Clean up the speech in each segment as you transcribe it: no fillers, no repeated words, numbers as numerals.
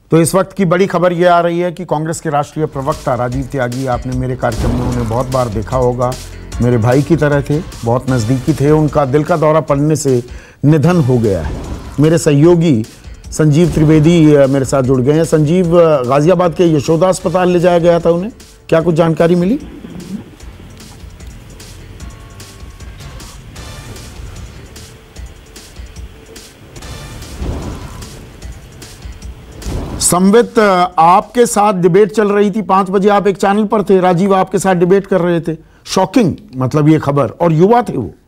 तो इस वक्त की बड़ी खबर यह आ रही है कि कांग्रेस के राष्ट्रीय प्रवक्ता राजीव त्यागी, आपने मेरे कार्यक्रम में उन्हें बहुत बार देखा होगा, मेरे भाई की तरह थे, बहुत नज़दीकी थे। उनका दिल का दौरा पड़ने से निधन हो गया है। मेरे सहयोगी संजीव त्रिवेदी मेरे साथ जुड़ गए हैं। संजीव, गाजियाबाद के यशोदा अस्पताल ले जाया गया था उन्हें, क्या कुछ जानकारी मिली? संवित, आपके साथ डिबेट चल रही थी, 5 बजे आप एक चैनल पर थे, राजीव आपके साथ डिबेट कर रहे थे। शॉकिंग मतलब ये खबर, और युवा थे वो।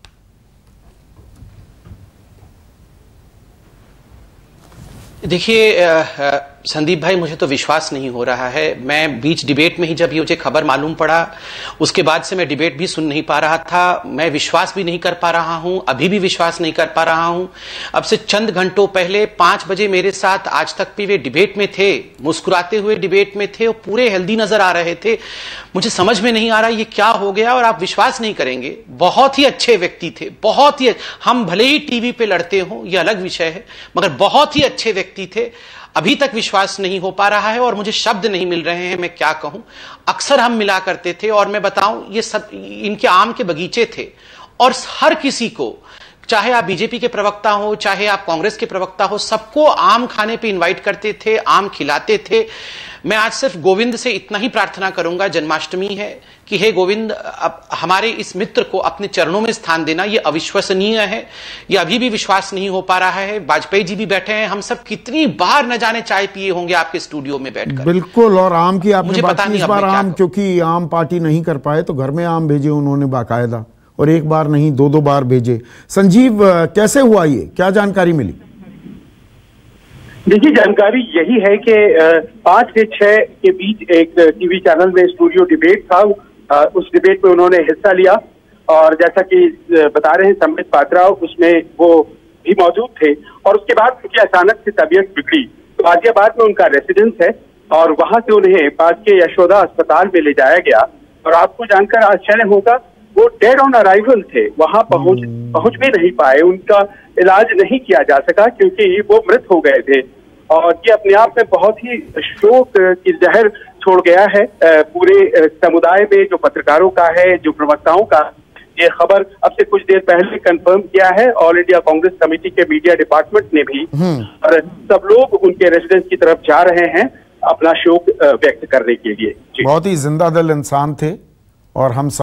देखिए संदीप भाई, मुझे तो विश्वास नहीं हो रहा है। मैं बीच डिबेट में ही जब ये मुझे खबर मालूम पड़ा, उसके बाद से मैं डिबेट भी सुन नहीं पा रहा था। मैं विश्वास भी नहीं कर पा रहा हूं, अभी भी विश्वास नहीं कर पा रहा हूं। अब से चंद घंटों पहले 5 बजे मेरे साथ आज तक भी वे डिबेट में थे, मुस्कुराते हुए डिबेट में थे और पूरे हेल्दी नजर आ रहे थे। मुझे समझ में नहीं आ रहा ये क्या हो गया। और आप विश्वास नहीं करेंगे, बहुत ही अच्छे व्यक्ति थे, बहुत ही। हम भले ही टीवी पे लड़ते हों, यह अलग विषय है, मगर बहुत ही अच्छे व्यक्ति थे। अभी तक विश्वास नहीं हो पा रहा है और मुझे शब्द नहीं मिल रहे हैं, मैं क्या कहूं। अक्सर हम मिला करते थे और मैं बताऊं, ये सब इनके आम के बगीचे थे और हर किसी को, चाहे आप बीजेपी के प्रवक्ता हो, चाहे आप कांग्रेस के प्रवक्ता हो, सबको आम खाने पे इनवाइट करते थे, आम खिलाते थे। मैं आज सिर्फ गोविंद से इतना ही प्रार्थना करूंगा, जन्माष्टमी है, कि हे गोविंद, अब हमारे इस मित्र को अपने चरणों में स्थान देना। ये अविश्वसनीय है, ये अभी भी विश्वास नहीं हो पा रहा है। वाजपेयी जी भी बैठे हैं, हम सब कितनी बार न जाने चाय पिए होंगे आपके स्टूडियो में बैठकर। बिल्कुल, और आम की आपने मुझे बात पता की, नहीं इस बार आम, क्योंकि आम पार्टी नहीं कर पाए तो घर में आम भेजे उन्होंने बाकायदा, और एक बार नहीं 2-2 बार भेजे। संजीव, कैसे हुआ ये, क्या जानकारी मिली? देखिए, जानकारी यही है कि 5 से 6 के बीच एक टीवी चैनल में स्टूडियो डिबेट था। उस डिबेट में उन्होंने हिस्सा लिया और जैसा कि बता रहे हैं संबित पात्रा, उसमें वो भी मौजूद थे। और उसके बाद उनकी अचानक से तबीयत बिगड़ी, तो गाजियाबाद में उनका रेसिडेंस है और वहां से उन्हें पास के यशोदा अस्पताल में ले जाया गया। और आपको जानकर आश्चर्य होगा, वो डेड ऑन अराइवल थे, वहां पहुंच भी नहीं पाए, उनका इलाज नहीं किया जा सका क्योंकि वो मृत हो गए थे। और ये अपने आप में बहुत ही शोक की जहर छोड़ गया है पूरे समुदाय में, जो पत्रकारों का है, जो प्रवक्ताओं का। ये खबर अब से कुछ देर पहले कंफर्म किया है ऑल इंडिया कांग्रेस कमेटी के मीडिया डिपार्टमेंट ने भी, और सब लोग उनके रेजिडेंस की तरफ जा रहे हैं अपना शोक व्यक्त करने के लिए। बहुत ही जिंदा दिल इंसान थे और हम